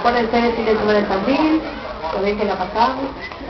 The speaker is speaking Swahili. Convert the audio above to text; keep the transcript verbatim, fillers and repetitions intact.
Acuérdense de si le suben el también, lo ven que la pasamos.